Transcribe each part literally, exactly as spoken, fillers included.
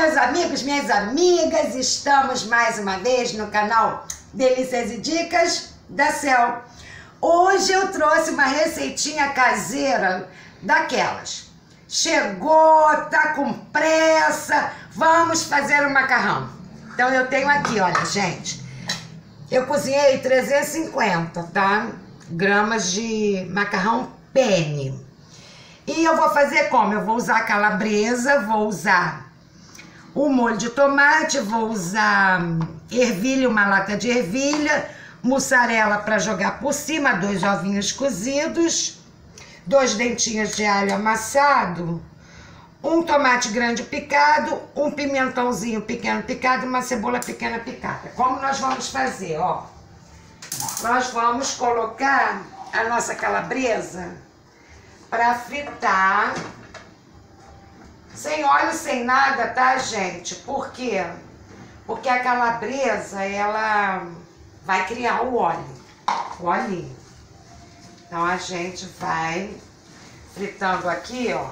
meus amigos, minhas amigas, estamos mais uma vez no canal Delícias e Dicas da Cel. Hoje eu trouxe uma receitinha caseira daquelas. Chegou, tá com pressa, vamos fazer um macarrão. Então eu tenho aqui, olha, gente, eu cozinhei trezentos e cinquenta, tá? Gramas de macarrão penne. E eu vou fazer como? Eu vou usar calabresa, vou usar o molho de tomate, vou usar ervilha, uma lata de ervilha, mussarela para jogar por cima, dois ovinhos cozidos, dois dentinhos de alho amassado, um tomate grande picado, um pimentãozinho pequeno picado e uma cebola pequena picada. Como nós vamos fazer, ó? Nós vamos colocar a nossa calabresa para fritar, sem óleo, sem nada, tá, gente? Por quê? Porque a calabresa, ela vai criar o óleo, o olhinho. Então, a gente vai fritando aqui, ó,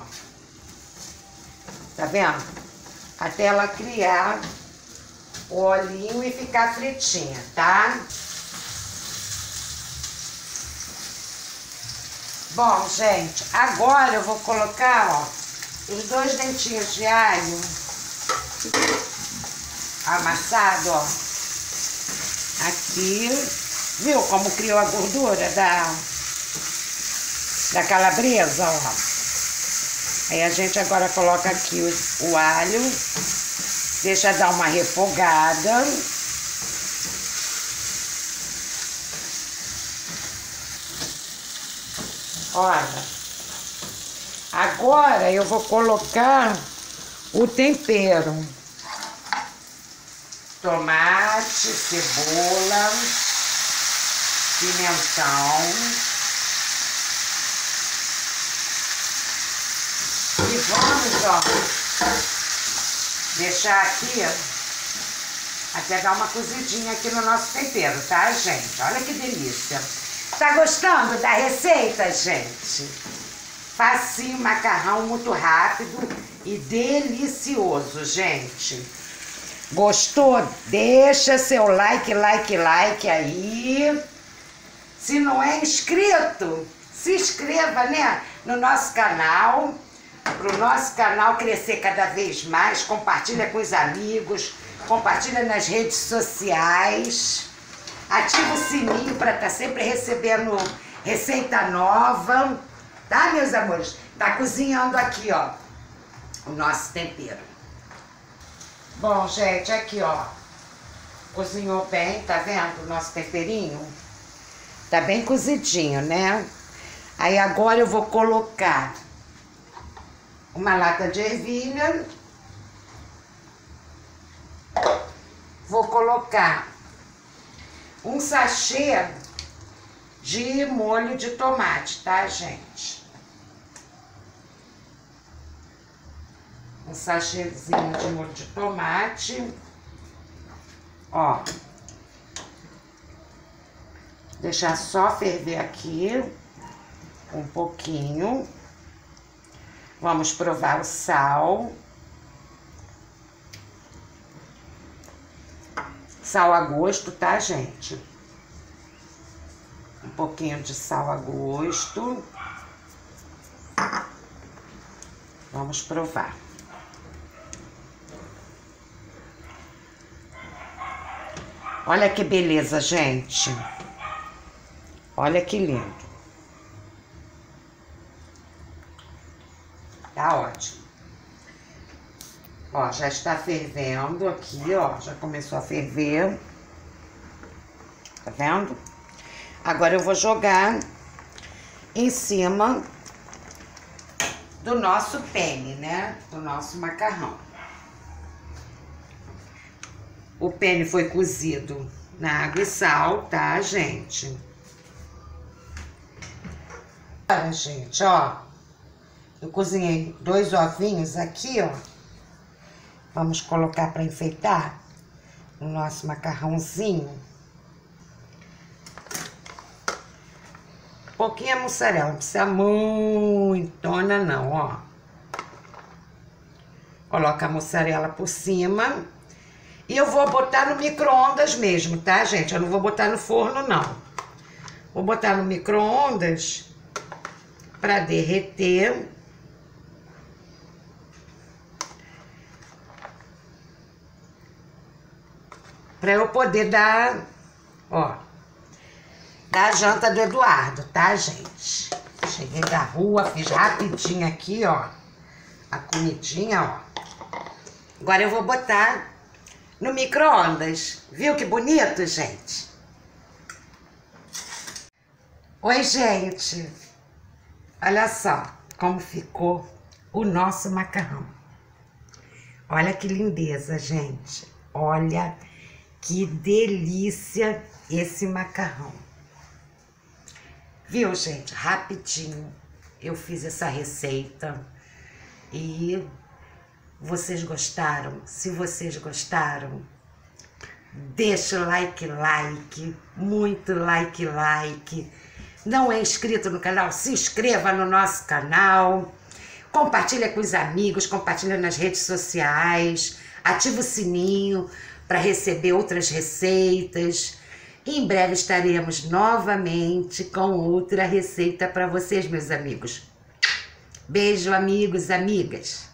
tá vendo? Até ela criar o olhinho e ficar fritinha, tá? Bom, gente, agora eu vou colocar, ó, os dois dentinhos de alho amassado, ó, aqui. Viu como criou a gordura da, da calabresa, ó? Aí a gente agora coloca aqui o, o alho, deixa dar uma refogada. Olha, agora eu vou colocar o tempero. Tomate, cebola, pimentão. E vamos, ó, deixar aqui até dar uma cozidinha aqui no nosso tempero, tá, gente? Olha que delícia. Tá gostando da receita, gente? Facinho, macarrão muito rápido e delicioso, gente. Gostou? Deixa seu like, like, like aí. Se não é inscrito, se inscreva, né, no nosso canal, pro nosso canal crescer cada vez mais. Compartilha com os amigos, compartilha nas redes sociais. Ativa o sininho para estar sempre recebendo receita nova, tá, meus amores? Tá cozinhando aqui, ó, o nosso tempero. Bom, gente, aqui, ó, cozinhou bem, tá vendo o nosso temperinho? Tá bem cozidinho, né? Aí agora eu vou colocar uma lata de ervilha, vou colocar um sachê de molho de tomate, tá, gente? Um sachêzinho de molho de tomate. Ó. Deixar só ferver aqui um pouquinho. Vamos provar o sal. Sal a gosto, tá, gente? Um pouquinho de sal a gosto. Vamos provar. Olha que beleza, gente. Olha que lindo. Tá ótimo. Ó, já está fervendo aqui, ó, já começou a ferver. Tá vendo? Agora eu vou jogar em cima do nosso penne, né? Do nosso macarrão. O penne foi cozido na água e sal, tá, gente? Olha, gente, ó. Eu cozinhei dois ovinhos aqui, ó. Vamos colocar para enfeitar o nosso macarrãozinho. Pouquinha mussarela, não precisa muitona não, ó. Coloca a mussarela por cima. E eu vou botar no micro-ondas mesmo, tá, gente? Eu não vou botar no forno, não. Vou botar no micro-ondas para derreter. Para eu poder dar, ó, dar a janta do Eduardo, tá, gente? Cheguei da rua, fiz rapidinho aqui, ó, a comidinha, ó. Agora eu vou botar no micro-ondas. Viu que bonito, gente? Oi, gente. Olha só como ficou o nosso macarrão. Olha que lindeza, gente. Olha que delícia esse macarrão. Viu, gente? Rapidinho eu fiz essa receita e vocês gostaram? Se vocês gostaram, deixa o like, like, muito like, like. Não é inscrito no canal? Se inscreva no nosso canal. Compartilha com os amigos, compartilha nas redes sociais, ativa o sininho para receber outras receitas. E em breve estaremos novamente com outra receita para vocês, meus amigos. Beijo, amigos, amigas.